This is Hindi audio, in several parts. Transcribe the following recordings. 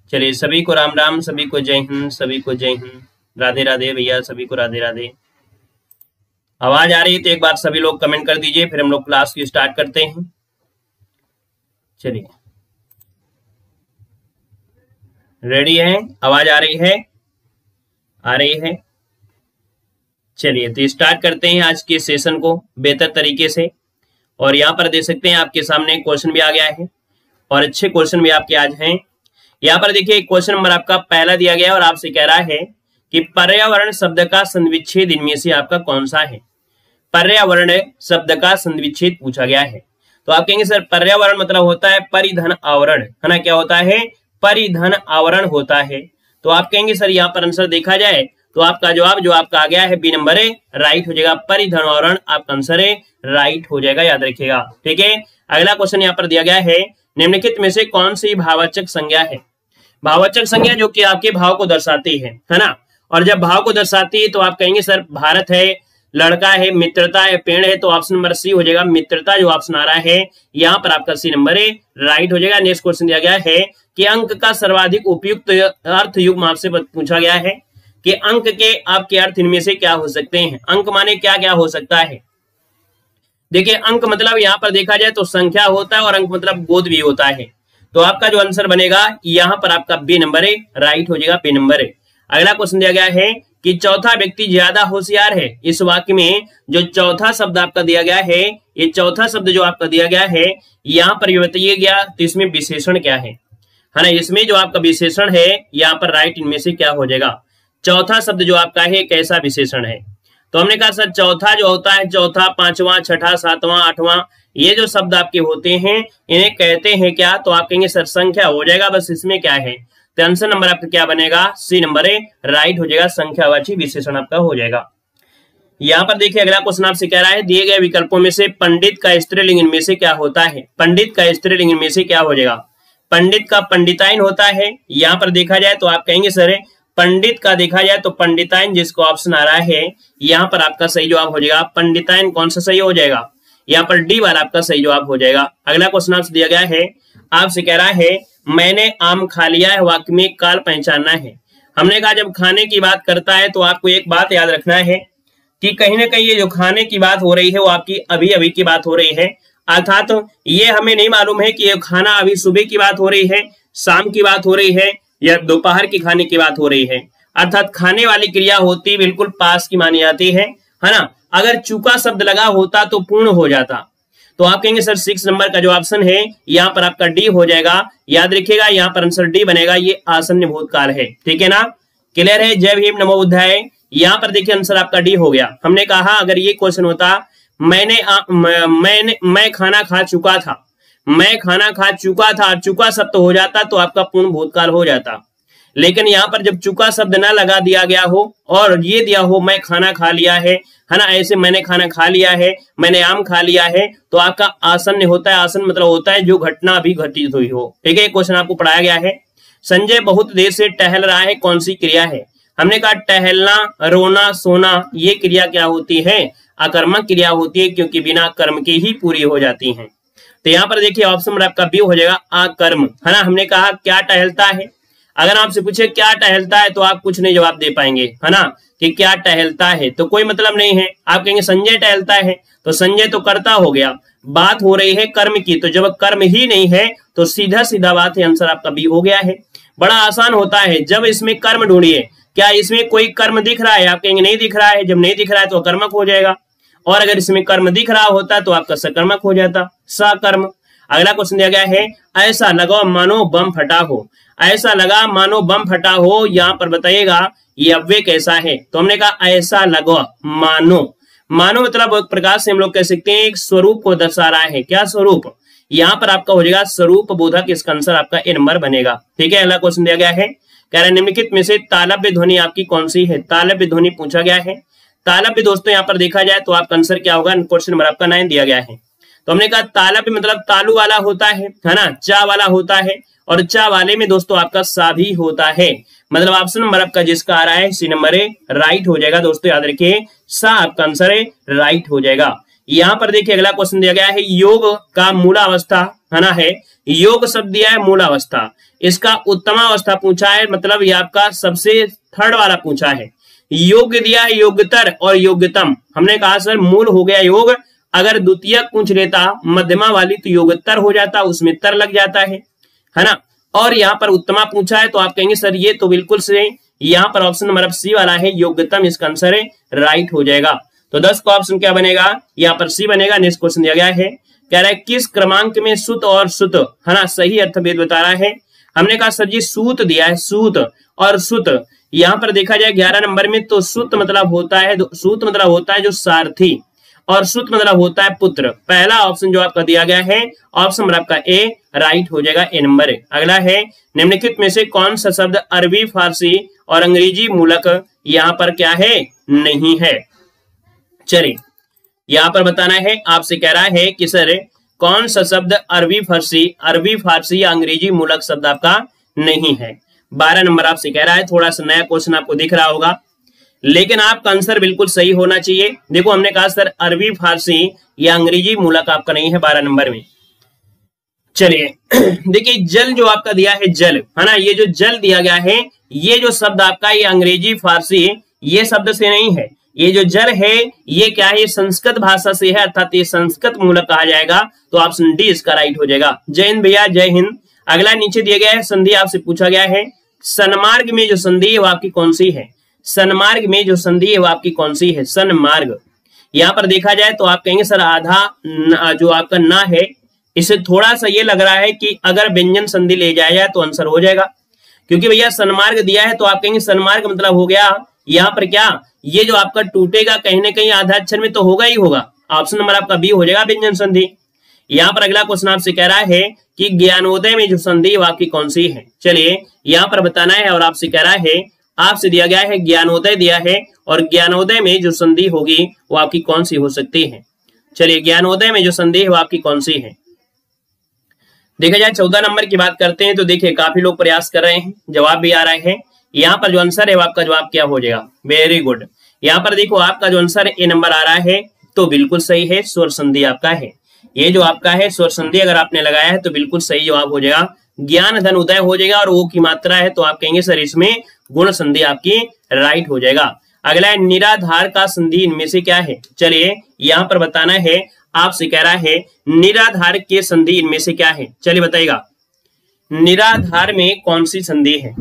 चलिए सभी को राम राम, सभी को जय हिंद, सभी को जय हिंद, राधे राधे भैया, सभी को राधे राधे। आवाज आ रही है तो एक बार सभी लोग कमेंट कर दीजिए, फिर हम लोग क्लास की स्टार्ट करते हैं। चलिए रेडी है, आवाज आ रही है? आ रही है। चलिए तो स्टार्ट करते हैं आज के सेशन को बेहतर तरीके से। और यहाँ पर देख सकते हैं आपके सामने क्वेश्चन भी आ गया है और अच्छे क्वेश्चन भी आपके आज हैं। यहाँ पर देखिए क्वेश्चन नंबर आपका पहला दिया गया है और आपसे कह रहा है कि पर्यावरण शब्द का संधिविच्छेद इनमें से आपका कौन सा है। पर्यावरण शब्द का संधिविच्छेद पूछा गया है। तो आप कहेंगे सर पर्यावरण मतलब होता है परिधन आवरण, है ना? क्या होता है? परिधन आवरण होता है। तो आप कहेंगे सर यहाँ पर आंसर देखा जाए तो आपका जवाब जो आपका आ गया है बी नंबर है, राइट हो जाएगा। परिधन आवरण आपका आंसर है, राइट हो जाएगा, याद रखिएगा। ठीक है, अगला क्वेश्चन यहाँ पर दिया गया है, निम्नलिखित में से कौन सी भाववाचक संज्ञा है? भाववाचक संज्ञा जो कि आपके भाव को दर्शाती है ना? और जब भाव को दर्शाती है तो आप कहेंगे सर भारत है, लड़का है, मित्रता है, पेड़ है। तो ऑप्शन नंबर सी हो जाएगा, मित्रता जो ऑप्शन आ रहा है यहाँ पर आपका सी नंबर है, राइट हो जाएगा। नेक्स्ट क्वेश्चन दिया गया है कि अंक का सर्वाधिक उपयुक्त अर्थ युग्म आपसे पूछा गया है कि अंक के आपके अर्थ इनमें से क्या हो सकते हैं। अंक माने क्या क्या हो सकता है? देखिए अंक मतलब यहाँ पर देखा जाए तो संख्या होता है और अंक मतलब बोध भी होता है। तो आपका जो आंसर बनेगा यहाँ पर आपका बी नंबर है, राइट हो जाएगा, बी नंबर है। अगला क्वेश्चन दिया गया है कि चौथा व्यक्ति ज्यादा होशियार है। इस वाक्य में जो चौथा शब्द आपका दिया गया है, ये चौथा शब्द जो आपका दिया गया है यहाँ पर बताइए गया तो इसमें विशेषण क्या है ना? इसमें जो आपका विशेषण है यहाँ पर राइट इनमें से क्या हो जाएगा? चौथा शब्द जो आपका है कैसा विशेषण है? तो हमने कहा सर चौथा जो होता है, चौथा, पांचवा, छठा, सातवां, आठवां, ये जो शब्द आपके होते हैं इन्हें कहते हैं क्या? तो आप कहेंगे सर संख्या हो जाएगा। बस इसमें क्या है तो आंसर नंबर आपका क्या बनेगा? सी नंबर है, राइट हो जाएगा, संख्यावाची विशेषण आपका हो जाएगा। यहाँ पर देखिए अगला क्वेश्चन आपसे कह रहा है दिए गए विकल्पों में से पंडित का स्त्रीलिंग इनमें से क्या होता है? पंडित का स्त्रीलिंग इनमें से क्या हो जाएगा? पंडित का पंडिताइन होता है। यहाँ पर देखा जाए तो आप कहेंगे सर पंडित का देखा जाए तो पंडिताइन जिसको ऑप्शन आ रहा है यहाँ पर आपका सही जवाब हो जाएगा। पंडिताइन कौन सा सही हो जाएगा? यहाँ पर डी वाला आपका सही जवाब हो जाएगा। अगला क्वेश्चन आपसे दिया गया है, आपसे कह रहा है मैंने आम खा लिया है, वाक्य में काल पहचानना है। हमने कहा जब खाने की बात करता है तो आपको एक बात याद रखना है कि कहीं ना कहीं ये जो खाने की बात हो रही है वो आपकी अभी अभी की बात हो रही है। अर्थात तो ये हमें नहीं मालूम है कि ये खाना अभी सुबह की बात हो रही है, शाम की बात हो रही है या दोपहर की खाने की बात हो रही है। अर्थात खाने वाली क्रिया होती बिल्कुल पास की मानी जाती है ना? अगर चूका शब्द लगा होता तो पूर्ण हो जाता। तो आप कहेंगे सर 6 नंबर का जो ऑप्शन है यहाँ पर आपका डी हो जाएगा। याद रखिएगा यहाँ पर आंसर डी बनेगा, ये आसन्न भूतकाल है। ठीक है ना? क्लियर है? जय भीम नमो बुद्धाय। यहाँ पर देखिए आंसर आपका डी हो गया। हमने कहा अगर ये क्वेश्चन होता मैं खाना खा चुका था, मैं खाना खा चुका था, चुका शब्द हो जाता तो आपका पूर्ण भूतकाल हो जाता। लेकिन यहाँ पर जब चुका शब्द ना लगा दिया गया हो और ये दिया हो मैं खाना खा लिया है ना? ऐसे मैंने खाना खा लिया है, मैंने आम खा लिया है, तो आपका आसन्न होता है। आसन्न मतलब होता है जो घटना अभी घटित हुई हो। ठीक है, क्वेश्चन आपको पढ़ाया गया है। संजय बहुत देर से टहल रहा है, कौन सी क्रिया है? हमने कहा टहलना, रोना, सोना, ये क्रिया क्या होती है? आकर्मक क्रिया होती है, क्योंकि बिना कर्म के ही पूरी हो जाती है। तो यहाँ पर देखिए ऑप्शन नंबर आपका बी हो जाएगा, आकर्म, है ना? हमने कहा क्या टहलता है। अगर आपसे पूछे क्या टहलता है तो आप कुछ नहीं जवाब दे पाएंगे, है ना? कि क्या टहलता है तो कोई मतलब नहीं है। आप कहेंगे संजय टहलता है तो संजय तो कर्ता हो गया, बात हो रही है कर्म की, तो जब कर्म ही नहीं है तो सीधा सीधा बात है, आंसर आपका बी हो गया है। बड़ा आसान होता है। जब इसमें कर्म ढूंढिए, क्या इसमें कोई कर्म दिख रहा है? आप कहेंगे नहीं दिख रहा है। जब नहीं दिख रहा है तो कर्मक हो जाएगा, और अगर इसमें कर्म दिख रहा होता तो आपका सकर्मक हो जाता, सकर्म। अगला क्वेश्चन दिया गया है, ऐसा लगा मानो बम फटा हो। ऐसा लगा मानो बम फटा हो, यहाँ पर बताइएगा ये अव्यय कैसा है? तो हमने कहा ऐसा लगा मानो, मानो मतलब एक प्रकार से हम लोग कह सकते हैं एक स्वरूप को दर्शा रहा है। क्या स्वरूप? यहाँ पर आपका हो जाएगा स्वरूप बोधक। इसका आंसर आपका ए नंबर बनेगा। ठीक है, अगला क्वेश्चन दिया गया है, कह रहे निम्नलिखित में से तालव्य ध्वनि आपकी कौन सी है? तालव्य ध्वनि पूछा गया है। तालव्य दोस्तों यहाँ पर देखा जाए तो आपका आंसर क्या होगा? क्वेश्चन नंबर आपका 9 दिया गया है। तो हमने कहा तालव्य मतलब तालु वाला होता है ना? चा वाला होता है, और चा वाले में दोस्तों आपका सा भी होता है। मतलब ऑप्शन नंबर आपका जिसका आ रहा है सी नंबर है, राइट हो जाएगा। दोस्तों याद रखिए सा आपका आंसर है, राइट हो जाएगा। यहाँ पर देखिए अगला क्वेश्चन दिया गया है योग का मूलावस्था, है ना, है योग शब्द दिया है मूलावस्था, इसका उत्तमावस्था पूछा है, मतलब ये आपका सबसे थर्ड वाला पूछा है। योग्य दिया है योग्यतर और योग्यतम, हमने कहा सर मूल हो गया योग, अगर द्वितीय पूछ लेता मध्यमा वाली तो योग्यतर हो जाता, उसमें तर लग जाता है ना। और यहाँ पर उत्तमा पूछा है तो आप कहेंगे सर ये तो बिल्कुल सही, यहाँ पर ऑप्शन नंबर सी वाला है योग्यतम, इसका आंसर है राइट हो जाएगा। तो 10 का ऑप्शन क्या बनेगा, यहाँ पर सी बनेगा। नेक्स्ट क्वेश्चन दिया गया है, कह रहा है किस क्रमांक में सुत और सुत, है ना, सही अर्थभेद बता रहा है। हमने कहा सर जी सूत दिया है, सूत और सुत, यहाँ पर देखा जाए 11 नंबर में तो सुत मतलब होता है, सूत मतलब होता है जो सारथी, और सुत मतलब होता है पुत्र। पहला ऑप्शन जो आपका दिया गया है ऑप्शन नंबर आपका ए राइट हो जाएगा, ए नंबर। अगला है निम्नलिखित में से कौन सा शब्द अरबी, फारसी और अंग्रेजी मूलक यहाँ पर क्या है, नहीं है। चलिए यहाँ पर बताना है, आपसे कह रहा है कि सर कौन सा शब्द अरबी फारसी या अंग्रेजी मूलक शब्द आपका नहीं है। 12 नंबर आपसे कह रहा है, थोड़ा सा नया क्वेश्चन आपको दिख रहा होगा, लेकिन आपका आंसर बिल्कुल सही होना चाहिए। देखो हमने कहा सर अरबी, फारसी या अंग्रेजी मूलक आपका नहीं है 12 नंबर में। चलिए देखिए जल जो आपका दिया है जल, है ना, ये जो जल दिया गया है ये जो शब्द आपका ये अंग्रेजी, फारसी ये शब्द से नहीं है, ये जो जल है ये क्या है, ये संस्कृत भाषा से है, अर्थात ये संस्कृत मूलक कहा जाएगा। तो ऑप्शन डी इसका राइट हो जाएगा। जय हिंद भैया, जय हिंद। अगला नीचे दिया गया है संधि, आपसे पूछा गया है सन्मार्ग में जो संधि है वो आपकी कौन सी है, सन्मार्ग में जो संधि है वो आपकी कौन सी है, सन्मार्ग। यहाँ पर देखा जाए तो आप कहेंगे सर आधा जो आपका ना है, इससे थोड़ा सा ये लग रहा है कि अगर व्यंजन संधि ले जाया जाए तो आंसर हो जाएगा, क्योंकि भैया सन्मार्ग दिया है तो आप कहेंगे सन्मार्ग मतलब हो गया यहाँ पर क्या, ये जो आपका टूटेगा कहीं ना कहीं आधा अक्षर में तो होगा ही होगा, ऑप्शन नंबर आपका बी हो जाएगा व्यंजन संधि। यहाँ पर अगला क्वेश्चन आपसे कह रहा है कि ज्ञानोदय में जो संधि है वो आपकी कौन सी है। चलिए यहाँ पर बताना है, और आपसे कह रहा है, आपसे दिया गया है ज्ञानोदय दिया है, और ज्ञानोदय में जो संधि होगी वो आपकी कौन सी हो सकती है। चलिए ज्ञानोदय में जो संधि है वो आपकी कौन सी है। देखा जाए 14 नंबर की बात करते हैं तो देखिए काफी लोग प्रयास कर रहे हैं, जवाब भी आ रहा है। यहाँ पर जो आंसर है वो आपका जवाब क्या हो जाएगा, वेरी गुड। यहाँ पर देखो आपका जो आंसर ए नंबर आ रहा है तो बिल्कुल सही है, स्वर संधि आपका है। ये जो आपका है स्वर संधि अगर आपने लगाया है तो बिल्कुल सही जवाब हो जाएगा, ज्ञान धन उदय हो जाएगा, और वो की मात्रा है तो आप कहेंगे सर इसमें गुण संधि आपकी राइट हो जाएगा। अगला है निराधार का संधि इनमें से क्या है। चलिए यहाँ पर बताना है, आपसे कह रहा है निराधार के संधि इनमें से क्या है। चलिए बताइएगा निराधार में कौन सी संधि है।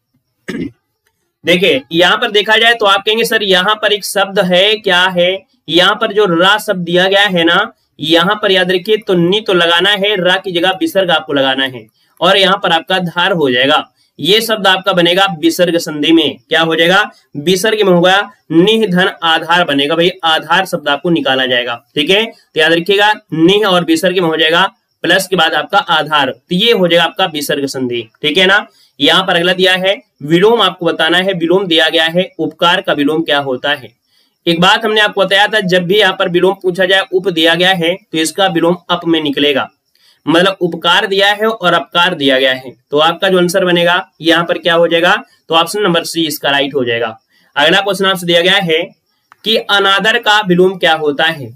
देखिए यहाँ पर देखा जाए तो आप कहेंगे सर यहाँ पर एक शब्द है, क्या है, यहाँ पर जो रा शब्द दिया गया है ना, यहाँ पर याद रखिए तो नी तो लगाना है, रा की जगह विसर्ग आपको लगाना है, और यहाँ पर आपका धार हो जाएगा। ये शब्द आपका बनेगा विसर्ग संधि में, क्या हो जाएगा, विसर्ग में होगा निह धन आधार बनेगा, भाई आधार शब्द आपको निकाला जाएगा, ठीक है। तो याद रखिएगा निह और विसर्ग में हो जाएगा प्लस के बाद आपका आधार, तो ये हो जाएगा आपका विसर्ग संधि, ठीक है ना। यहाँ पर अगला दिया है विलोम, आपको बताना है, विलोम दिया गया है, उपकार का विलोम क्या होता है। एक बात हमने आपको बताया था, जब भी यहाँ पर विलोम पूछा जाए उप दिया गया है तो इसका विलोम अप में निकलेगा, मतलब उपकार दिया है और अपकार दिया गया है, तो आपका जो आंसर बनेगा यहाँ पर क्या हो जाएगा, तो ऑप्शन नंबर सी इसका राइट हो जाएगा। अगला क्वेश्चन आपसे दिया गया है कि अनादर का विलोम क्या होता है।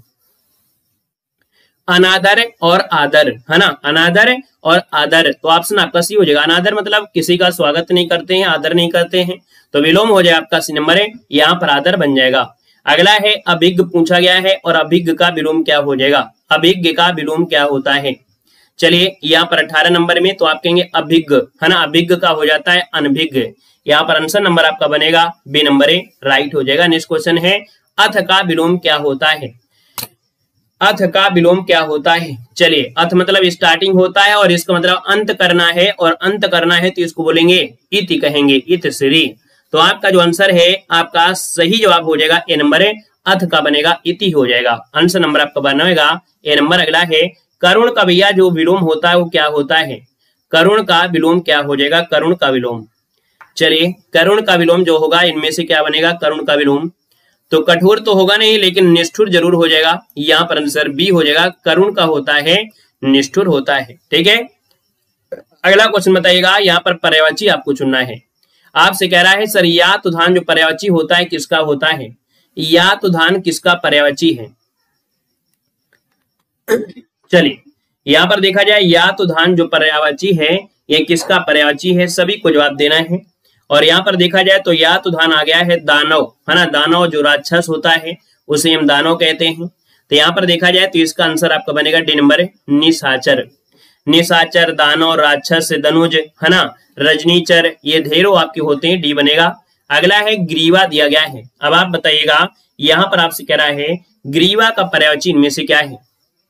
अनादर और आदर, है ना, अनादर और आदर, तो ऑप्शन आपका सी हो जाएगा। अनादर मतलब किसी का स्वागत नहीं करते हैं, आदर नहीं करते हैं, तो विलोम हो जाएगा आपका सी नंबर है, यहाँ पर आदर बन जाएगा। अगला है अभिज्ञ पूछा गया है, और अभिज्ञ का विलोम क्या हो जाएगा, अभिज्ञ का विलोम क्या होता है। चलिए यहाँ पर 18 नंबर में तो आप कहेंगे अभिज्ञ, है ना, अभिज्ञ का हो जाता है अनभिज्ञ, यहाँ पर आंसर नंबर आपका बनेगा बी नंबर ए राइट हो जाएगा। नेक्स्ट क्वेश्चन है अथ का विलोम क्या होता है। अथ का विलोम क्या होता है। चलिए अथ मतलब स्टार्टिंग होता है और इसका मतलब अंत करना है, और अंत करना है तो इसको बोलेंगे इति कहेंगे, इत श्री। तो आपका जो आंसर है आपका सही जवाब हो जाएगा ए नंबर है, अथ का बनेगा इति हो जाएगा, आंसर नंबर आपका बनेगा ए नंबर। अगला है करुण का भैया जो विलोम होता है वो क्या होता है, करुण का विलोम क्या हो जाएगा, करुण का विलोम। चलिए करुण का विलोम जो होगा इनमें से क्या बनेगा, करुण का विलोम तो कठोर तो होगा नहीं लेकिन निष्ठुर जरूर हो जाएगा, यहाँ पर आंसर बी हो जाएगा, करुण का होता है निष्ठुर होता है, ठीक है। अगला क्वेश्चन बताइएगा, यहाँ पर पर्यायवाची आपको चुनना है। आपसे कह रहा है सर यातुधान जो पर्यायवाची होता है किसका होता है, यातुधान किसका पर्यायवाची है। चलिए यहाँ पर देखा जाए या तो धान जो पर्यायवाची है ये किसका पर्यायवाची है, सभी को जवाब देना है। और यहाँ पर देखा जाए तो या तो धान आ गया है दानव, है ना, दानव जो राक्षस होता है उसे हम दानव कहते हैं। तो यहाँ पर देखा जाए तो इसका आंसर आपका बनेगा डी नंबर है निशाचर। निशाचर, दानव, राक्षस, धनुज, है ना, रजनीचर, ये ढेरों आपके होते हैं, डी बनेगा। अगला है ग्रीवा दिया गया है। अब आप बताइएगा यहाँ पर आपसे कह रहा है ग्रीवा का पर्यायवाची इनमें से क्या है।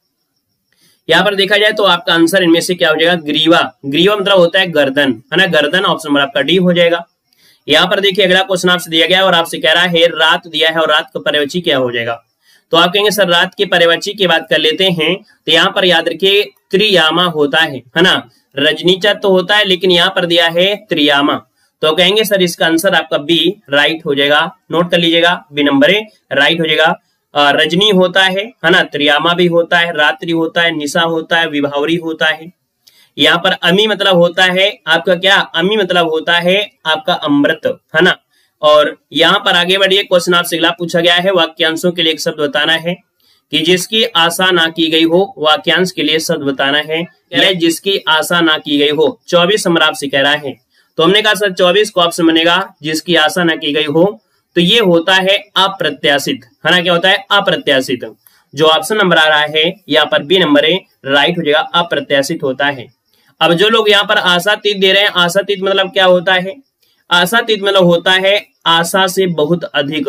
यहाँ पर देखा जाए तो आपका आंसर इनमें से क्या हो जाएगा, ग्रीवा। ग्रीवा मतलब होता है गर्दन, है ना, गर्दन। ऑप्शन नंबर आपका डी हो जाएगा। यहाँ पर देखिए अगला क्वेश्चन आपसे दिया गया और आपसे कह रहा है रात दिया है और रात का पर्यायवाची क्या हो जाएगा। तो आप कहेंगे सर रात के पर्यायवाची की बात कर लेते हैं। तो यहाँ पर याद रखिए त्रियामा होता है ना, रजनीचर तो होता है लेकिन यहाँ पर दिया है त्रियामा। तो कहेंगे सर इसका आंसर आपका बी राइट हो जाएगा। नोट कर लीजिएगा, बी नंबर ए राइट हो जाएगा। रजनी होता है ना, त्रियामा भी होता है, रात्रि होता है, निशा होता है, विभावरी होता है। यहाँ पर अमी मतलब होता है आपका क्या, अमी मतलब होता है आपका अमृत, है ना। और यहाँ पर आगे बढ़िए, क्वेश्चन आपसे अगला पूछा गया है वाक्यांशों के लिए एक शब्द बताना है कि जिसकी आशा ना की गई हो। वाक्यांश के लिए शब्द बताना है, जिसकी आशा ना की गई हो। 24 नंबर आपसे कह रहा है। तो हमने कहा सर 24 को ऑप्शन बनेगा जिसकी आशा ना की गई हो। तो ये होता है अप्रत्याशित, है ना, क्या होता है अप्रत्याशित। जो ऑप्शन नंबर आ रहा है यहाँ पर बी नंबर है राइट हो जाएगा, अप्रत्याशित होता है। अब जो लोग यहाँ पर आशातीत दे रहे हैं, आशातीत मतलब क्या होता है, आशातीत मतलब होता है आशा से बहुत अधिक।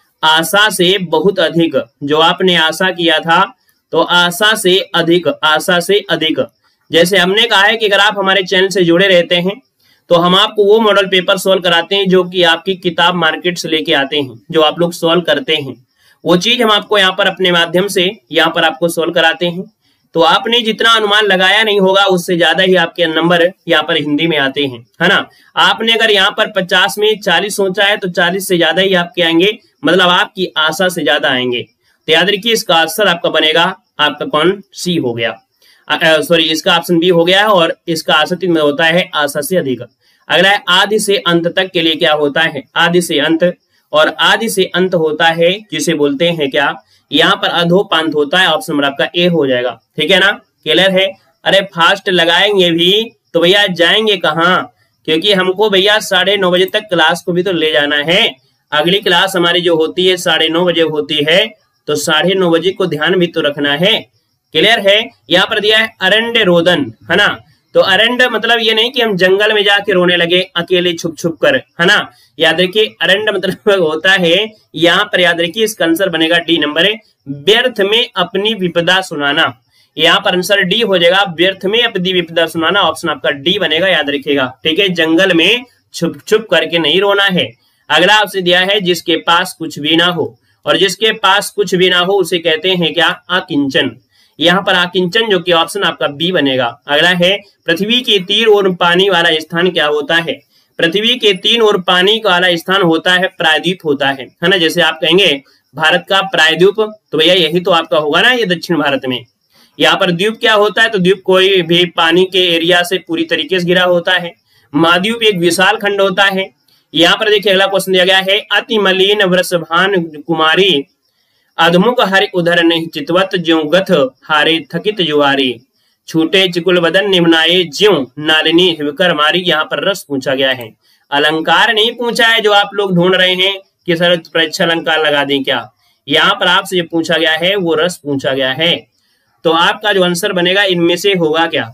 आशा से बहुत अधिक, जो आपने आशा किया था तो आशा से अधिक, आशा से अधिक। जैसे हमने कहा है कि अगर आप हमारे चैनल से जुड़े रहते हैं तो हम आपको वो मॉडल पेपर सॉल्व कराते हैं जो कि आपकी किताब मार्केट से लेके आते हैं, जो आप लोग सॉल्व करते हैं वो चीज हम आपको यहाँ पर अपने माध्यम से यहाँ पर आपको सॉल्व कराते हैं। तो आपने जितना अनुमान लगाया नहीं होगा उससे ज्यादा ही आपके नंबर यहाँ पर हिंदी में आते हैं, है ना। आपने अगर यहाँ पर 50 में 40 सोचा है तो 40 से ज्यादा ही आपके आएंगे, मतलब आपकी आशा से ज्यादा आएंगे। तो याद रखिए इसका आंसर आपका बनेगा आपका कौन, सी हो गया, सॉरी इसका ऑप्शन बी हो गया है। और इसका आशातीत में होता है आशा से अधिक। अगला है आदि से अंत तक के लिए क्या होता है, आदि से अंत। और आदि से अंत होता है जिसे बोलते हैं क्या, यहाँ पर अधोपांत होता है। ऑप्शन नंबर आपका ए हो जाएगा, ठीक है ना, क्लियर है। अरे फास्ट लगाएंगे भी तो भैया जाएंगे कहाँ, क्योंकि हमको भैया 9:30 बजे तक क्लास को भी तो ले जाना है। अगली क्लास हमारी जो होती है 9:30 बजे होती है, तो 9:30 बजे को ध्यान भी तो रखना है, क्लियर है। यहाँ पर दिया है अरण्य रोदन, है ना। तो अरण्य मतलब ये नहीं कि हम जंगल में जाके रोने लगे अकेले छुप छुप कर, है ना। याद रखिए अरण्य मतलब होता है, यहाँ पर याद रखिए इसका आंसर बनेगा डी नंबर है, व्यर्थ में अपनी विपदा सुनाना। यहाँ पर आंसर डी हो जाएगा, व्यर्थ में अपनी विपदा सुनाना। ऑप्शन आपका डी बनेगा, याद रखिएगा, ठीक है। जंगल में छुप छुप करके नहीं रोना है। अगला आपसे दिया है जिसके पास कुछ भी ना हो, और जिसके पास कुछ भी ना हो उसे कहते हैं क्या, अकिंचन। यहाँ पर अकिंचन जो कि ऑप्शन आपका बी बनेगा। अगला है पृथ्वी के तीर और पानी वाला स्थान क्या होता है। पृथ्वी के तीन और पानी वाला स्थान होता है प्रायद्वीप होता है ना। जैसे आप कहेंगे भारत का प्रायद्वीप, तो भैया यही तो आपका होगा ना, ये दक्षिण भारत में। यहाँ पर द्वीप क्या होता है, तो द्वीप कोई भी पानी के एरिया से पूरी तरीके से घिरा होता है। महाद्वीप एक विशाल खंड होता है। यहाँ पर देखिए अगला क्वेश्चन दिया गया है अति मलिन वृषभान कुमारी अधमुख हरि उधर नहीं चितवत ज्यों गथ हारे थकित जुआरी छूटे चिकुल बदन निमनाए ज्यों नालिनी हिवकर मारी। यहाँ पर रस पूछा गया है, अलंकार नहीं पूछा है जो आप लोग ढूंढ रहे हैं कि सर परीक्षा अलंकार लगा दें क्या। यहाँ पर आपसे जो पूछा गया है वो रस पूछा गया है। तो आपका जो आंसर बनेगा इनमें से होगा क्या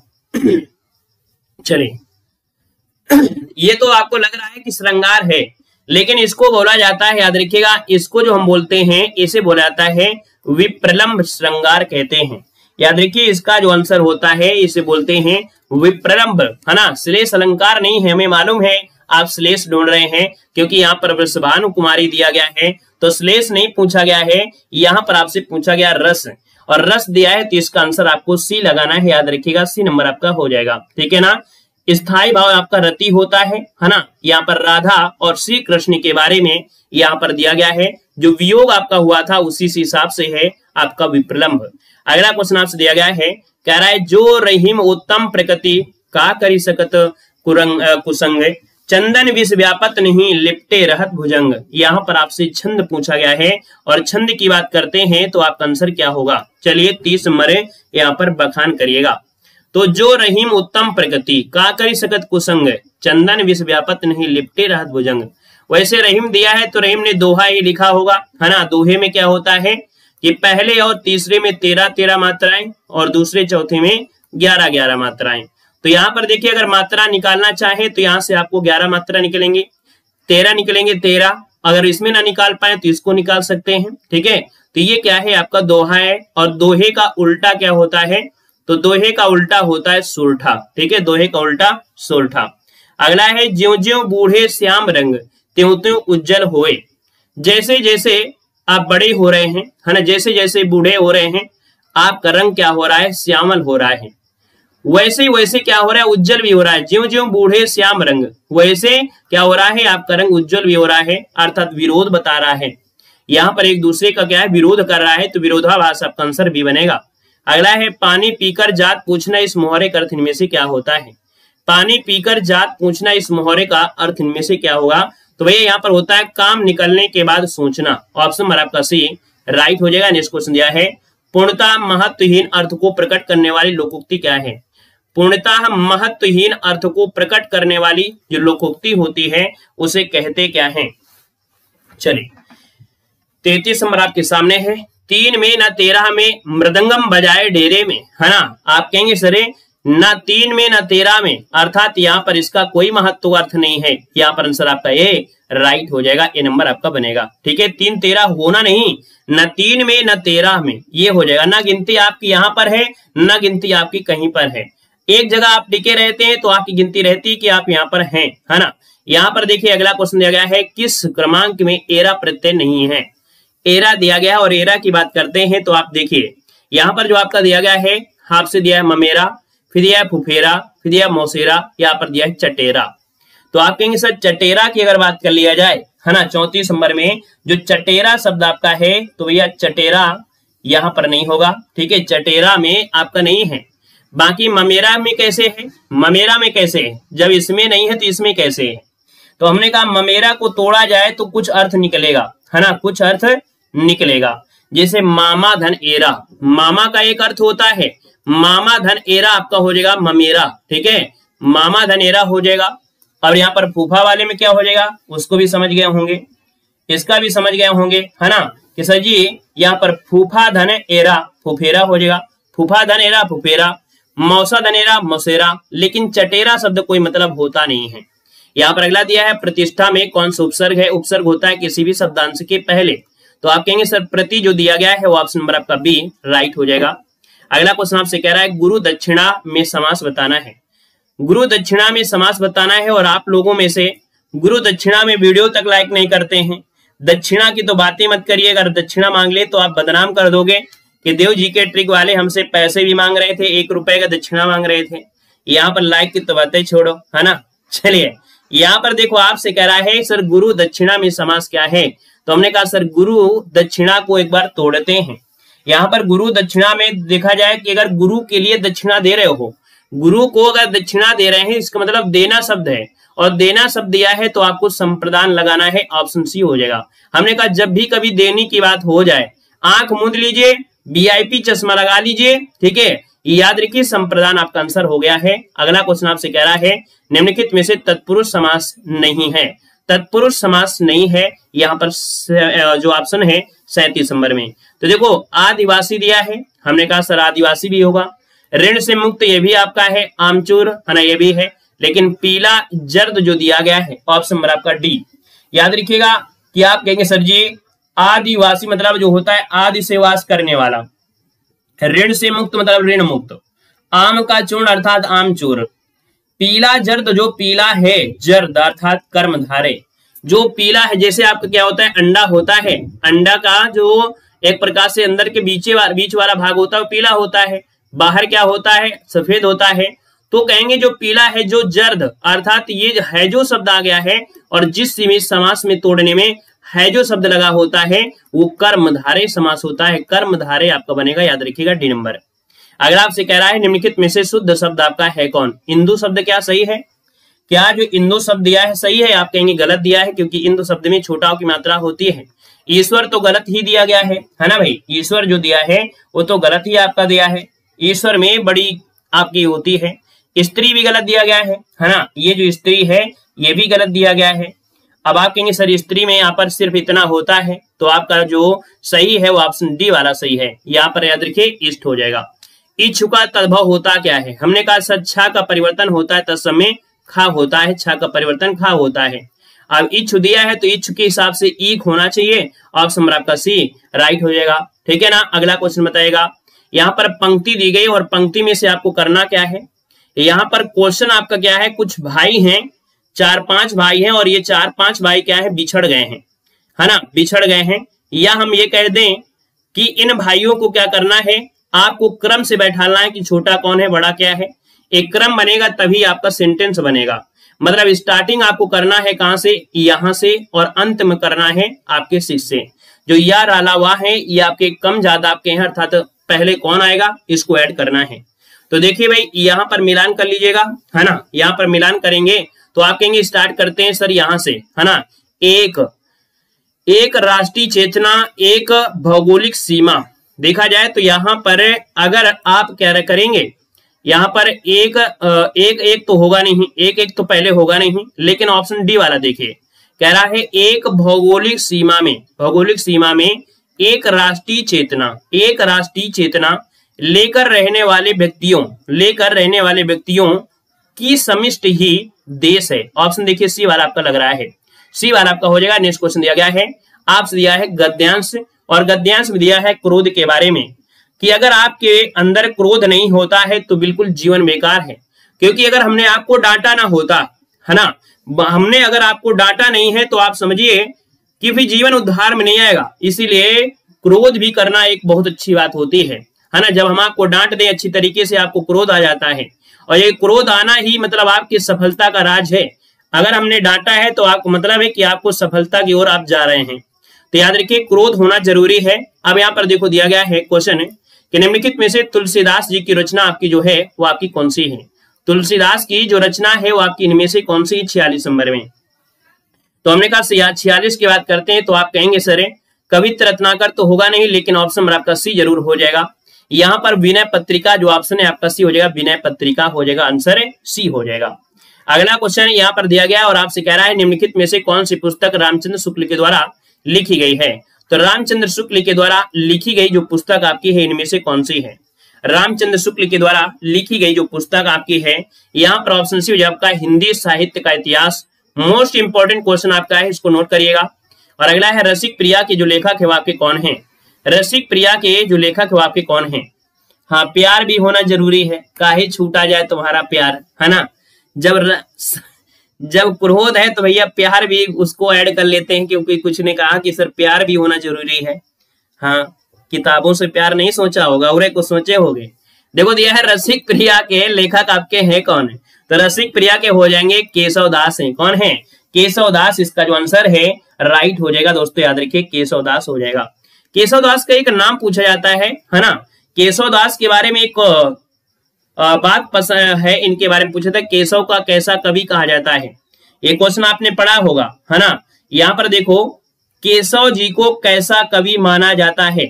चलिए ये तो आपको लग रहा है कि श्रृंगार है, लेकिन इसको बोला जाता है, याद रखिएगा, इसको जो हम बोलते हैं इसे बोला जाता है विप्रलंब श्रृंगार कहते हैं। याद रखिए इसका जो आंसर होता है इसे बोलते हैं विप्रलंब, है ना। श्लेष अलंकार नहीं है, हमें मालूम है आप श्लेष ढूंढ रहे हैं, क्योंकि यहाँ पर वृषभानु कुमारी दिया गया है तो श्लेष नहीं पूछा गया है। यहाँ पर आपसे पूछा गया रस, और रस दिया है तो इसका आंसर आपको सी लगाना है। याद रखिएगा सी नंबर आपका हो जाएगा, ठीक है ना। स्थायी भाव आपका रति होता है ना। यहाँ पर राधा और श्री कृष्ण के बारे में यहाँ पर दिया गया है, जो वियोग आपका हुआ था उसी से हिसाब से है आपका विप्रलंब। अगला क्वेश्चन आपसे दिया गया है, कह रहा है जो रहीम उत्तम प्रकृति का करी सकत कुसंग चंदन विष व्यापत नहीं लिपटे रहत भुजंग। यहाँ पर आपसे छंद पूछा गया है और छंद की बात करते हैं तो आपका आंसर क्या होगा? चलिए 30 नंबर यहाँ पर बखान करिएगा। तो जो रहीम उत्तम प्रगति का करी सकत कुसंग, चंदन विष व्यापत नहीं लिपटे रहत भुजंग। वैसे रहीम दिया है तो रहीम ने दोहा ही लिखा होगा, है ना। दोहे में क्या होता है कि पहले और तीसरे में 13-13 मात्राएं और दूसरे चौथे में 11-11 मात्राएं। तो यहाँ पर देखिए अगर मात्रा निकालना चाहे तो यहाँ से आपको 11 मात्रा निकलेंगे, 13 निकलेंगे, 13। अगर इसमें ना निकाल पाए तो इसको निकाल सकते हैं, ठीक है। तो ये क्या है? आपका दोहा है। और दोहे का उल्टा क्या होता है? तो दोहे का उल्टा होता है सोरठा, ठीक है। दोहे का उल्टा सोरठा। अगला है ज्यों ज्यों बूढ़े श्याम रंग त्यों त्यों उज्जवल होए। जैसे जैसे आप बड़े हो रहे हैं, है ना, जैसे जैसे बूढ़े हो रहे हैं आपका रंग क्या हो रहा है? श्यामल हो रहा है। वैसे वैसे क्या हो रहा है? उज्जवल भी हो रहा है। ज्यों ज्यों बूढ़े श्याम रंग, वैसे क्या हो रहा है? आपका रंग उज्जवल भी हो रहा है, अर्थात विरोध बता रहा है। यहाँ पर एक दूसरे का क्या है? विरोध कर रहा है, तो विरोधाभास आपका आंसर भी बनेगा। अगला है पानी पीकर जात पूछना इस मोहरे का अर्थ इनमें से क्या होता है? पानी पीकर जात पूछना इस मोहरे का अर्थ इनमें से क्या होगा? तो भैया यहाँ पर होता है काम निकलने के बाद सोचना। ऑप्शन नंबर आपका सी राइट हो जाएगा। नेक्स्ट क्वेश्चन दिया है पूर्णतः महत्वहीन अर्थ को प्रकट करने वाली लोकोक्ति क्या है? पूर्णतः महत्वहीन अर्थ को प्रकट करने वाली जो लोकोक्ति होती है उसे कहते क्या है? चलिए 33 नंबर आपके सामने है। 3 में न 13 में मृदंगम बजाए डेरे में, है ना। आप कहेंगे सरे न 3 में न 13 में, अर्थात यहाँ पर इसका कोई महत्व अर्थ नहीं है। यहाँ पर आंसर आपका ए राइट हो जाएगा। ए नंबर आपका बनेगा, ठीक है। 3-13 होना नहीं, न 3 में न 13 में, ये हो जाएगा। ना गिनती आपकी यहाँ पर है, न गिनती आपकी कहीं पर है। एक जगह आप टिके रहते हैं तो आपकी गिनती रहती है कि आप यहाँ पर हैं, है ना। यहाँ पर देखिए अगला क्वेश्चन दिया गया है किस क्रमांक में एरा प्रत्यय नहीं है? एरा दिया गया है और एरा की बात करते हैं तो आप देखिए यहाँ पर जो आपका दिया गया है, आपसे दिया है ममेरा, फिर दिया है फुफेरा, फिर दिया है मौसेरा, यहाँ पर दिया है चटेरा। तो आप कहेंगे सर चटेरा की अगर बात कर लिया जाए, है ना, 34 नंबर में जो चटेरा शब्द आपका है तो भैया चटेरा यहाँ पर नहीं होगा, ठीक है। चटेरा में आपका नहीं है। बाकी ममेरा में कैसे है? ममेरा में कैसे है? जब इसमें नहीं है तो इसमें कैसे है? तो हमने कहा ममेरा को तोड़ा जाए तो कुछ अर्थ निकलेगा, है ना, कुछ अर्थ निकलेगा। जैसे मामा धन एरा, मामा का एक अर्थ होता है, मामा धन एरा आपका हो जाएगा ममेरा, ठीक है। मामा धन एरा हो जाएगा। और यहाँ पर फूफा वाले में क्या हो जाएगा? उसको भी समझ गए होंगे, इसका भी समझ गए होंगे, है ना, कि सर जी यहाँ पर फूफा धन एरा फुफेरा हो जाएगा, फूफा धन एरा फुफेरा, मौसा धनेरा मौसेरा। लेकिन चटेरा शब्द कोई मतलब होता नहीं है। यहाँ पर अगला दिया है प्रतिष्ठा में कौन सा उपसर्ग है? उपसर्ग होता है किसी भी शब्दांश के पहले। तो आप कहेंगे सर प्रति जो दिया गया है वो ऑप्शन नंबर आपका बी राइट हो जाएगा। अगला क्वेश्चन आपसे कह रहा है गुरु दक्षिणा में समास बताना है। गुरु दक्षिणा में समास बताना है और आप लोगों में से गुरु दक्षिणा में वीडियो तक लाइक नहीं करते हैं। दक्षिणा की तो बातें मत करिए, अगर दक्षिणा मांग ले तो आप बदनाम कर दोगे कि देव जी के ट्रिक वाले हमसे पैसे भी मांग रहे थे, 1 रुपए का दक्षिणा मांग रहे थे। यहाँ पर लाइक की तो बातें छोड़ो, है ना। चलिए यहाँ पर देखो आपसे कह रहा है सर गुरु दक्षिणा में समास क्या है? तो हमने कहा सर गुरु दक्षिणा को एक बार तोड़ते हैं। यहाँ पर गुरु दक्षिणा में देखा जाए कि अगर गुरु के लिए दक्षिणा दे रहे हो, गुरु को अगर दक्षिणा दे रहे हैं इसका मतलब देना शब्द है, और देना शब्द दिया है तो आपको संप्रदान लगाना है, ऑप्शन सी हो जाएगा। हमने कहा जब भी कभी देने की बात हो जाए आंख मूंद लीजिए, वीआईपी चश्मा लगा लीजिए, ठीक है। याद रखिए संप्रदान आपका आंसर हो गया है। अगला क्वेश्चन आपसे कह रहा है निम्नलिखित में से तत्पुरुष समास नहीं है। तत्पुरुष समास नहीं है यहाँ पर जो ऑप्शन है 37 नंबर में। तो देखो आदिवासी दिया है, हमने कहा सर आदिवासी भी होगा। ऋण से मुक्त ये भी आपका है, आमचूर है ना, ये भी है। लेकिन पीला जर्द जो दिया गया है ऑप्शन नंबर आपका डी। याद रखिएगा कि आप कहेंगे सर जी आदिवासी मतलब जो होता है आदि से वास करने वाला, ऋण से मुक्त मतलब ऋण मुक्त, आम का चूर्ण अर्थात आमचूर, पीला जर्द जो पीला है जर्द अर्थात कर्मधारे, जो पीला है जैसे आपका क्या होता है अंडा होता है, अंडा का जो एक प्रकार से अंदर के बीच वाला भाग होता है वो पीला होता है, बाहर क्या होता है सफेद होता है। तो कहेंगे जो पीला है जो जर्द अर्थात ये है जो शब्द आ गया है और जिस समास में तोड़ने में है जो शब्द लगा होता है वो कर्मधारे समास होता है। कर्मधारे आपका बनेगा, याद रखिएगा डी नंबर। अगर आपसे कह रहा है निम्नलिखित में से शुद्ध शब्द आपका है कौन? इंदु शब्द क्या सही है? क्या जो इंदु शब्द दिया है सही है? आप कहेंगे गलत दिया है, क्योंकि इंदु शब्द में छोटा की मात्रा होती है। ईश्वर तो गलत ही दिया गया है ना भाई? ईश्वर जो दिया है वो तो गलत ही आपका दिया है। ईश्वर में बड़ी आपकी होती है। स्त्री भी गलत दिया गया है ना? ये जो स्त्री है ये भी गलत दिया गया है। अब आप कहेंगे सर स्त्री में यहाँ पर सिर्फ इतना होता है, तो आपका जो सही है वो ऑप्शन डी वाला सही है। यहाँ पर याद रखिए इष्ट हो जाएगा। इच्छु का तद्भव होता क्या है? हमने कहा सर छा का परिवर्तन होता है, तत्समय खा होता है, छा का परिवर्तन खा होता है। अब इच्छु दिया है तो इच्छु के हिसाब से ईक होना चाहिए। ऑप्शन नंबर आपका सी राइट हो जाएगा। ठीक है ना? अगला क्वेश्चन बताएगा। यहाँ पर पंक्ति दी गई और पंक्ति में से आपको करना क्या है? यहाँ पर क्वेश्चन आपका क्या है, कुछ भाई हैं, 4-5 भाई हैं और ये 4-5 भाई क्या है, बिछड़ गए हैं, है ना? बिछड़ गए हैं। या हम ये कह दें कि इन भाइयों को क्या करना है, आपको क्रम से बैठाना है कि छोटा कौन है बड़ा क्या है। एक क्रम बनेगा तभी आपका सेंटेंस बनेगा। मतलब स्टार्टिंग आपको करना है कहां से, यहां से, और अंत में करना है आपके सिक्स से। जो या राला वाह है ये आपके कम ज्यादा आपके हैं, अर्थात पहले कौन आएगा इसको ऐड करना है। तो देखिए भाई यहाँ पर मिलान कर लीजिएगा, है ना? यहाँ पर मिलान करेंगे तो आप कहेंगे स्टार्ट करते हैं सर यहाँ से, है ना? एक राष्ट्रीय चेतना, एक भौगोलिक सीमा। देखा जाए तो यहाँ पर अगर आप क्या करेंगे, यहाँ पर एक तो होगा नहीं, एक तो पहले होगा नहीं, लेकिन ऑप्शन डी वाला देखिए कह रहा है एक भौगोलिक सीमा में एक राष्ट्रीय चेतना लेकर रहने वाले व्यक्तियों की समिष्टि ही देश है। ऑप्शन देखिए सी वाला आपका लग रहा है, सी वाला आपका हो जाएगा। नेक्स्ट क्वेश्चन दिया गया है, आपसे दिया है गद्यांश, और गद्यांश में दिया है क्रोध के बारे में कि अगर आपके अंदर क्रोध नहीं होता है तो बिल्कुल जीवन बेकार है। क्योंकि अगर हमने आपको डांटा ना होता, है ना, हमने अगर आपको डांटा नहीं है तो आप समझिए कि फिर जीवन उद्धार में नहीं आएगा। इसीलिए क्रोध भी करना एक बहुत अच्छी बात होती है ना? जब हम आपको डांट दें अच्छी तरीके से आपको क्रोध आ जाता है, और ये क्रोध आना ही मतलब आपकी सफलता का राज है। अगर हमने डांटा है तो आपको मतलब है कि आपको सफलता की ओर आप जा रहे हैं। तो याद रखिए क्रोध होना जरूरी है। अब यहाँ पर देखो दिया गया है क्वेश्चन कि निम्नलिखित में से तुलसीदास जी की रचना आपकी जो है वो आपकी कौन सी है? तुलसीदास की जो रचना है वो आपकी इनमें से कौन सी? 46 नंबर में। तो हमने कहा 46 की बात करते हैं तो आप कहेंगे सर कवित्र रत्नाकर तो होगा नहीं, लेकिन ऑप्शन नंबर आपका सी जरूर हो जाएगा। यहाँ पर विनय पत्रिका जो ऑप्शन है आपका सी हो जाएगा, विनय पत्रिका हो जाएगा, आंसर है सी हो जाएगा। अगला क्वेश्चन यहाँ पर दिया गया और आपसे कह रहा है निम्नलिखित में से कौन सी पुस्तक रामचंद्र शुक्ल के द्वारा लिखी गई है? तो रामचंद्र शुक्ल के द्वारा लिखी गई जो पुस्तक आपकी है इनमें से कौन सी है? रामचंद्र शुक्ल के द्वारा लिखी गई जो पुस्तक आपकी है, यहाँ पर ऑप्शन सी हो जाएगा आपका हिंदी साहित्य का इतिहास। मोस्ट इंपोर्टेंट क्वेश्चन आपका है, इसको नोट करिएगा। और अगला है रसिक प्रिया के जो लेखक है वो आपके कौन है? रसिक प्रिया के जो लेखक है वो आपके कौन है? हाँ, प्यार भी होना जरूरी है, काहे छूटा जाए तुम्हारा प्यार, है ना? जब क्रोध है तो भैया प्यार भी उसको ऐड कर लेते हैं, क्योंकि कुछ ने कहा कि सर प्यार भी होना जरूरी है। हाँ, किताबों से प्यार नहीं सोचा होगा, उरे को सोचे होगे। देखो दिया है रसिक प्रिया के लेखक आपके हैं कौन है? तो रसिक प्रिया के हो जाएंगे केशव दास हैं। कौन है? केशव दास। इसका जो आंसर है राइट हो जाएगा दोस्तों, याद रखिए केशव दास हो जाएगा। केशव दास का एक नाम पूछा जाता है ना? केशव दास के बारे में एक बात पसंद है, इनके बारे में पूछा था, केशव का कैसा कवि कहा जाता है? ये क्वेश्चन आपने पढ़ा होगा, है ना? यहाँ पर देखो केशव जी को कैसा कवि माना जाता है,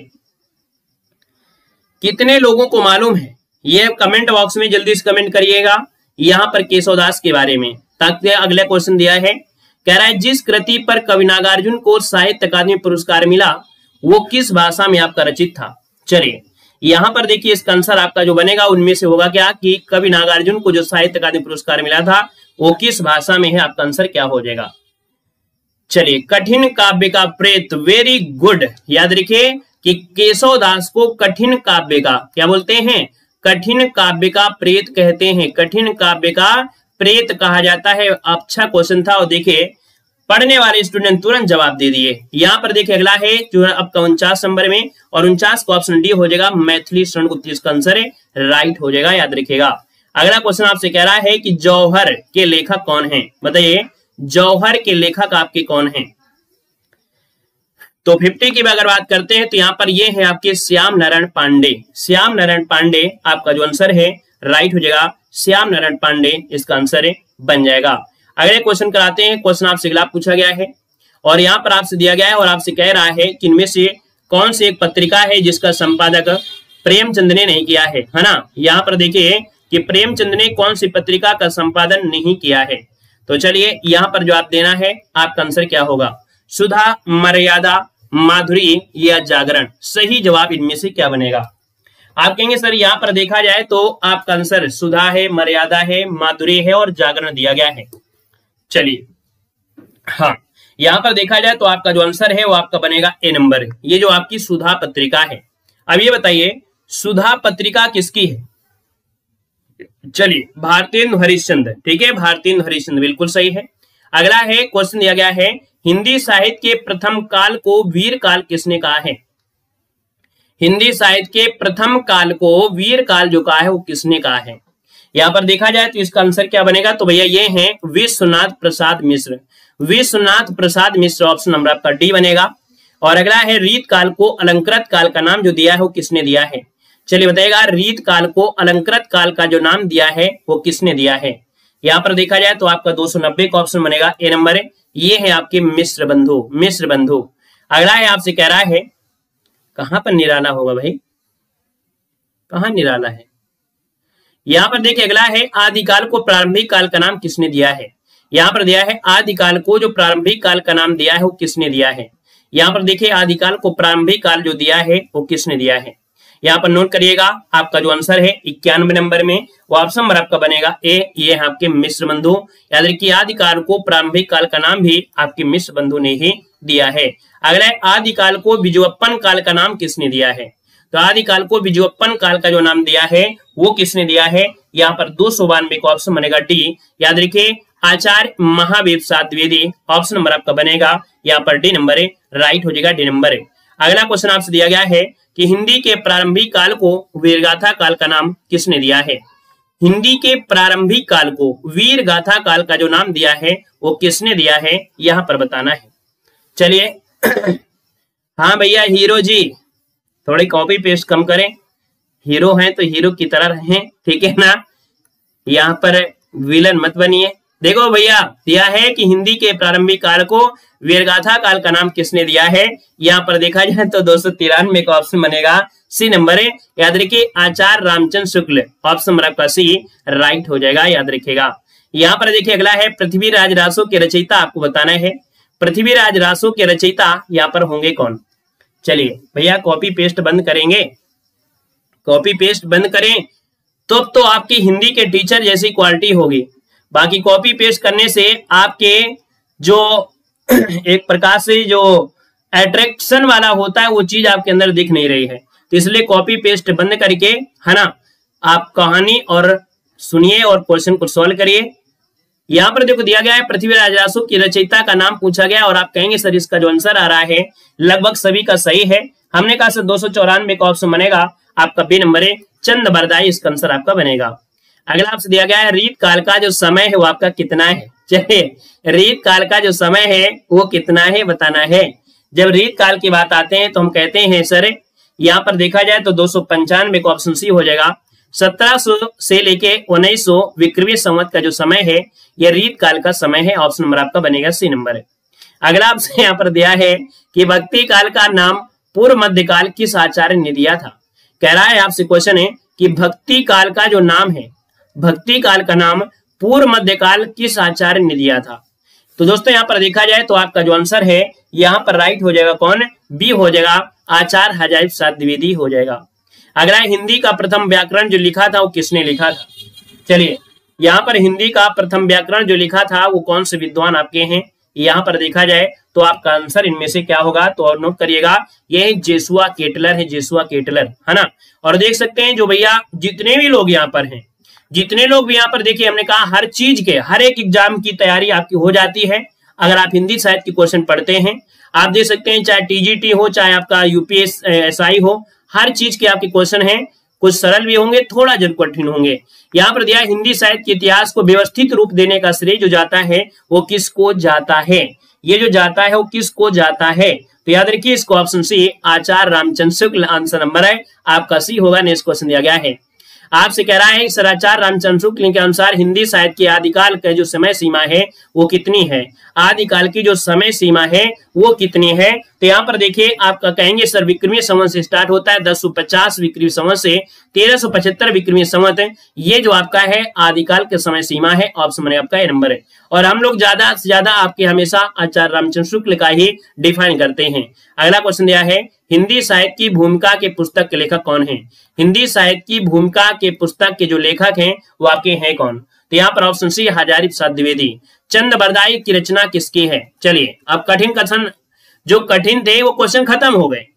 कितने लोगों को मालूम है? ये कमेंट बॉक्स में जल्दी से कमेंट करिएगा यहाँ पर केशव दास के बारे में, ताकि अगला क्वेश्चन दिया है, कह रहा है जिस कृति पर कवि नागार्जुन को साहित्य अकादमी पुरस्कार मिला वो किस भाषा में आपका रचित था? चलिए यहाँ पर देखिए इसका आंसर आपका जो बनेगा उनमें से होगा क्या कि कवि नागार्जुन को जो साहित्य अकादमी पुरस्कार मिला था वो किस भाषा में है? आपका आंसर क्या हो जाएगा? चलिए, कठिन काव्य का प्रेत, वेरी गुड। याद रखिए कि केशव दास को कठिन काव्य का क्या बोलते हैं? कठिन काव्य का प्रेत कहते हैं, कठिन काव्य का प्रेत कहा जाता है। अच्छा क्वेश्चन था और देखिए पढ़ने वाले स्टूडेंट तुरंत जवाब दे दिए। यहाँ पर देखिए अगला है जो आपका 49 नंबर में, और 49 को ऑप्शन डी हो जाएगा मैथिली शरणगुप्त, इसका आंसर है राइट हो जाएगा, याद रखिएगा। अगला क्वेश्चन आपसे कह रहा है कि जौहर के लेखक कौन है? बताइए जौहर के लेखक आपके कौन हैं? तो 50 की अगर बात करते हैं तो यहाँ पर ये है आपके श्याम नारायण पांडे। श्याम नारायण पांडे आपका जो आंसर है राइट हो जाएगा, श्याम नारायण पांडे इसका आंसर है बन जाएगा। अगले क्वेश्चन कराते हैं। क्वेश्चन आपसे अगला पूछा गया है और यहाँ पर आपसे दिया गया है और आपसे कह रहा है कि इनमें से कौन सी एक पत्रिका है जिसका संपादक प्रेमचंद ने नहीं किया है ना। यहाँ पर देखिए कि प्रेमचंद ने कौन सी पत्रिका का संपादन नहीं किया है। तो चलिए यहाँ पर जो आप देना है आपका आंसर क्या होगा, सुधा, मर्यादा, माधुरी या जागरण। सही जवाब इनमें से क्या बनेगा। आप कहेंगे सर यहाँ पर देखा जाए तो आपका आंसर सुधा है, मर्यादा है, माधुरी है और जागरण दिया गया है। चलिए हाँ, यहाँ पर देखा जाए तो आपका जो आंसर है वो आपका बनेगा ए नंबर, ये जो आपकी सुधा पत्रिका है। अब ये बताइए सुधा पत्रिका किसकी है। चलिए भारतेंदु हरिश्चंद्र, ठीक है, भारतेंदु हरिश्चंद्र बिल्कुल सही है। अगला है क्वेश्चन दिया गया है हिंदी साहित्य के प्रथम काल को वीर काल किसने कहा है। हिंदी साहित्य के प्रथम काल को वीर काल जो कहा है वो किसने कहा है। यहाँ पर देखा जाए तो इसका आंसर क्या बनेगा, तो भैया ये है विश्वनाथ प्रसाद मिश्र। विश्वनाथ प्रसाद मिश्र ऑप्शन नंबर आपका डी बनेगा। और अगला है रीत काल को अलंकृत काल का नाम जो दिया है वो किसने दिया है। चलिए बताइएगा रीत काल को अलंकृत काल का जो नाम दिया है वो किसने दिया है। यहाँ पर देखा जाए तो आपका 290 का ऑप्शन बनेगा ए नंबर है, ये है आपके मिश्र बंधु, मिश्र बंधु। अगला है आपसे कह रहा है कहां पर निराला होगा भाई, कहां निराला है। यहाँ पर देखिए अगला है आदिकाल को प्रारंभिक काल का नाम किसने दिया है। यहाँ पर दिया है आदिकाल को जो प्रारंभिक काल का नाम दिया है वो किसने दिया है। यहाँ पर देखिए आदिकाल को प्रारंभिक काल जो दिया है वो किसने दिया है। यहाँ पर नोट करिएगा आपका जो आंसर है 91 नंबर में वो ऑप्शन नंबर आपका बनेगा ए, ये है आपके मिश्र बंधु। याद रखिए आदिकाल को प्रारंभिक काल का नाम भी आपके मिश्र बंधु ने ही दिया है। अगला है आदिकाल को विजुवप्पन काल का नाम किसने दिया है। तो आदिकाल को विजुवप्पन काल का जो नाम दिया है वो किसने दिया है। यहाँ पर 292 का ऑप्शन बनेगा डी। याद रखिए आचार्य महावीर प्रसाद द्विवेदी, ऑप्शन नंबर आपका बनेगा यहाँ पर डी नंबर है, राइट हो जाएगा डी नंबर है। अगला क्वेश्चन आपसे दिया गया है कि हिंदी के प्रारंभिक काल को वीरगाथा काल का नाम किसने दिया है। हिंदी के प्रारंभिक काल को वीरगाथा काल का जो नाम दिया है वो किसने दिया है, यहाँ पर बताना है। चलिए हाँ भैया हीरो जी थोड़ी कॉपी पेस्ट कम करें, हीरो हैं तो हीरो की तरह रहें, ठीक है ना, यहाँ पर विलन मत बनिए। देखो भैया दिया है कि हिंदी के प्रारंभिक काल को वीरगाथा काल का नाम किसने दिया है। यहाँ पर देखा जाए तो 293 का ऑप्शन बनेगा सी नंबर है। याद रखिए आचार्य रामचंद्र शुक्ल, ऑप्शन नंबर आपका सी राइट हो जाएगा, याद रखिएगा। यहाँ पर देखिए अगला है पृथ्वीराज रासो के रचयिता आपको बताना है। पृथ्वीराज रासो के रचयिता यहाँ पर होंगे कौन। चलिए भैया कॉपी पेस्ट बंद करेंगे, कॉपी पेस्ट बंद करें तो आपकी हिंदी के टीचर जैसी क्वालिटी होगी। बाकी कॉपी पेस्ट करने से आपके जो एक प्रकार से जो अट्रैक्शन वाला होता है वो चीज आपके अंदर दिख नहीं रही है, तो इसलिए कॉपी पेस्ट बंद करके है ना आप कहानी और सुनिए और क्वेश्चन को सॉल्व करिए। यहाँ पर देखो दिया गया है पृथ्वीराज रासो की रचयिता का नाम पूछा गया और आप कहेंगे सर इसका जो आंसर आ रहा है लगभग सभी का सही है। हमने कहा सर 294 का ऑप्शन बनेगा आपका बी नंबर है, चंद बरदाई इसका आंसर आपका बनेगा। अगला आपसे दिया गया है रीत काल का जो समय है वो आपका कितना है। चलिए रीत काल का जो समय है वो कितना है बताना है। जब रीत काल की बात आते हैं तो हम कहते हैं सर यहाँ पर देखा जाए तो 295 का ऑप्शन सी हो जाएगा। 1700 से लेके 1900 विक्रमी संवत का जो समय है ये रीत काल का समय है, ऑप्शन नंबर आपका बनेगा सी नंबर है। अगला आपसे यहाँ पर दिया है कि भक्ति काल का नाम पूर्व मध्यकाल किस आचार्य ने दिया था। कह रहा है आपसे क्वेश्चन है कि भक्ति काल का जो नाम है, भक्ति काल का नाम पूर्व मध्यकाल किस आचार्य ने दिया था। तो दोस्तों यहाँ पर देखा जाए तो आपका जो आंसर है यहाँ पर राइट हो जाएगा कौन, बी हो जाएगा, आचार्य हजारी प्रसाद द्विवेदी हो जाएगा। अगला हिंदी का प्रथम व्याकरण जो लिखा था वो किसने लिखा था। चलिए यहाँ पर हिंदी का प्रथम व्याकरण जो लिखा था वो कौन से विद्वान आपके हैं, यहाँ पर देखा जाए तो आपका आंसर इनमें से क्या होगा। तो और नोट करिएगा ये है जेसुआ केटलर है, जेसुआ केटलर है ना। और देख सकते हैं जो भैया जितने भी लोग यहाँ पर हैं, जितने लोग भी यहाँ पर देखिए हमने कहा हर चीज के हर एक एग्जाम की तैयारी आपकी हो जाती है अगर आप हिंदी साहित्य के क्वेश्चन पढ़ते हैं। आप देख सकते हैं चाहे टीजीटी हो चाहे आपका यूपीएसआई हो, हर चीज के आपके क्वेश्चन हैं, कुछ सरल भी होंगे थोड़ा जरूर कठिन होंगे। यहाँ पर दिया हिंदी साहित्य के इतिहास को व्यवस्थित रूप देने का श्रेय जो जाता है वो किसको जाता है, ये जो जाता है वो किसको जाता है। तो याद रखिए इसको option C Acharya Ramchandra Shukla answer number है आपका सी होगा, नेक्स्ट क्वेश्चन दिया गया है। आपसे कह रहा है सदाचार रामचंद्र शुक्ल के अनुसार हिंदी साहित्य के आदिकाल का जो समय सीमा है वो कितनी है। आदिकाल की जो समय सीमा है वो कितनी है, तो यहाँ पर देखिए आपका कहेंगे सर विक्रमीय संवत से स्टार्ट होता है 1050 विक्रमी संवत से 1375 विक्रमी संवत, ये जो आपका है आदिकाल के समय सीमा है। ऑप्शन में आपका ये नंबर है। और हम लोग ज्यादा से ज्यादा आपके हमेशा आचार्य रामचंद्र शुक्ल का ही डिफाइन करते हैं। अगला क्वेश्चन दिया है हिंदी साहित्य की भूमिका के पुस्तक के लेखक कौन है। हिंदी साहित्य की भूमिका के पुस्तक के जो लेखक हैं वो आपके हैं कौन, तो यहाँ पर ऑप्शन सी हजारी प्रसाद द्विवेदी। चंद-बरदाई की रचना किसकी है। चलिए अब कठिन क्वेश्चन जो कठिन थे वो क्वेश्चन खत्म हो गए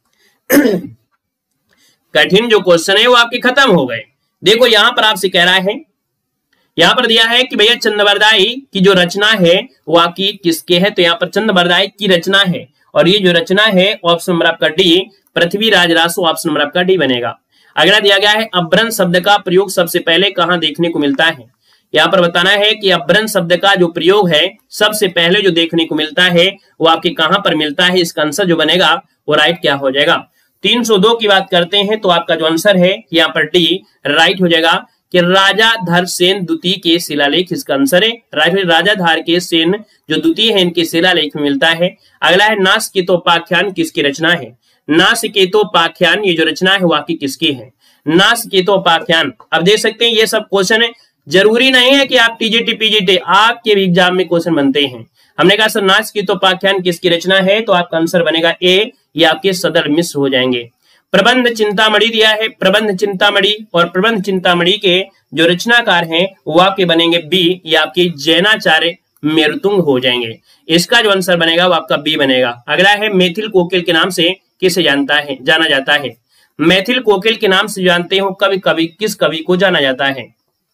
कठिन जो क्वेश्चन है वो आपके खत्म हो गए। देखो यहाँ पर आपसे कह रहा है, यहाँ पर दिया है कि भैया चंद-बरदाई की जो रचना है वो आपकी किसके है, तो यहाँ पर चंद-बरदाई की रचना है और ये जो रचना है ऑप्शन नंबर आपका D Prithviraj Raso, option number आपका डी बनेगा। अगला दिया गया है अभ्रंश शब्द का प्रयोग सबसे पहले कहाँ देखने को मिलता है। यहाँ पर बताना है कि अभ्रंश शब्द का जो प्रयोग है सबसे पहले जो देखने को मिलता है वो आपके कहां पर मिलता है। इसका आंसर जो बनेगा वो राइट क्या हो जाएगा। 302 की बात करते हैं तो आपका जो आंसर है यहाँ पर डी राइट हो जाएगा कि राजाधर सेन द्वितीय के शिलालेख, इसका आंसर है राइट। राजाधर के सेन जो द्वितीय है इनके शिलालेख में मिलता है। अगला है नासकेतोपाख्यान किसकी रचना है। नासकेतोपाख्यान ये जो रचना है वो आपकी किसकी है। नासकेतोपाख्यान, अब देख सकते हैं ये सब क्वेश्चन है, जरूरी नहीं है कि आप टीजीटी पीजीटी आपके भी एग्जाम में क्वेश्चन बनते हैं। हमने कहा सर नासकेतोपाख्यान किसकी रचना है, तो आपका आंसर बनेगा ए, ये आपके सदर मिश्र हो जाएंगे। प्रबंध चिंतामणि दिया है, प्रबंध चिंतामणि और प्रबंध चिंतामणि के जो रचनाकार हैं वो आपके बनेंगे बी, ये आपके जैनाचार्य मेरुतुंग हो जाएंगे। इसका जो आंसर बनेगा वो आपका बी बनेगा। अगला है मैथिल कोकिल के नाम से किसे जाना जाता है। मैथिल कोकिल के नाम से जानते हो कवि किस कवि को जाना जाता है।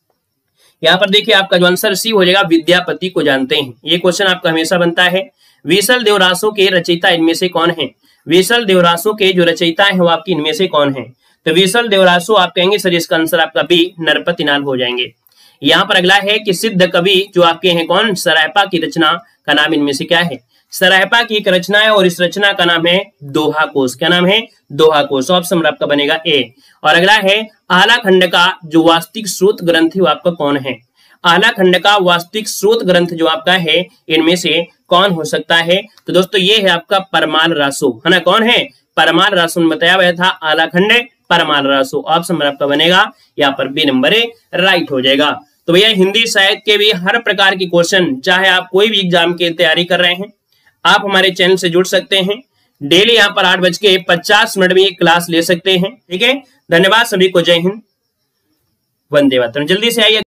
यहाँ पर देखिए आपका जो आंसर सी हो जाएगा विद्यापति को जानते हैं। ये क्वेश्चन आपका हमेशा बनता है। विसल देवरासों के रचयिता इनमें से कौन है। विसल देवरासों के जो रचयिता है वो आपकी इनमें से कौन है, तो विसल देवरासो आप कहेंगे सर इसका आंसर आपका बी नरपतिनाल हो जाएंगे। यहाँ पर अगला है कि सिद्ध कवि जो आपके हैं कौन, सरायपा की रचना का नाम इनमें से क्या है। सरायपा की एक रचना है और इस रचना का नाम है दोहा कोश। क्या नाम है, दोहा कोश। ऑप्शन आपका बनेगा ए। और अगला है आला खंड का जो वास्तविक स्रोत ग्रंथ है वो आपका कौन है। आला खंड का वास्तविक स्रोत ग्रंथ जो आपका है इनमें से कौन हो सकता है, तो दोस्तों ये है आपका परमाल रासो, है ना। कौन है, परमाल रासो ने बताया गया था आला खंड परमाल रासो। ऑप्शन आपका बनेगा यहाँ पर बी नंबर ए राइट हो जाएगा। तो भैया हिंदी साहित्य के भी हर प्रकार के क्वेश्चन, चाहे आप कोई भी एग्जाम की तैयारी कर रहे हैं, आप हमारे चैनल से जुड़ सकते हैं। डेली यहाँ पर 8:50 में ये क्लास ले सकते हैं। ठीक है, धन्यवाद सभी को, जय हिंद, वंदे मातरम। जल्दी से आइए।